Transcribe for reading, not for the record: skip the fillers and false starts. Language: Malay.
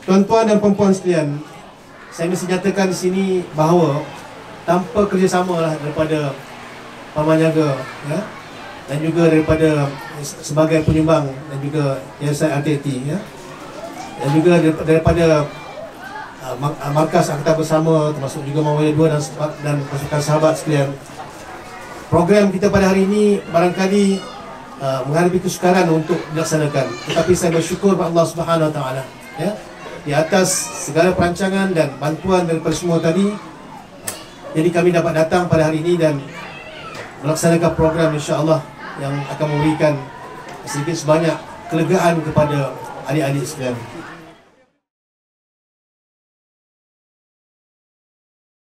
Tuan-tuan dan puan-puan sekalian, saya mesti nyatakan di sini bahawa tanpa kerjasama lah daripada Pamanjaga, ya, dan juga daripada sebagai penyumbang dan juga Yayasan RTT, ya, dan juga daripada Markas Angkatan Bersama, termasuk juga Mawaya 2 dan pasukan sahabat sekalian, program kita pada hari ini barangkali menghadapi kesukaran untuk dilaksanakan. Tetapi saya bersyukur kepada Allah Subhanahu Wa Taala, ya, di atas segala perancangan dan bantuan daripada semua tadi. Jadi kami dapat datang pada hari ini dan melaksanakan program, insya-Allah, yang akan memberikan sedikit sebanyak kelegaan kepada adik-adik sekalian.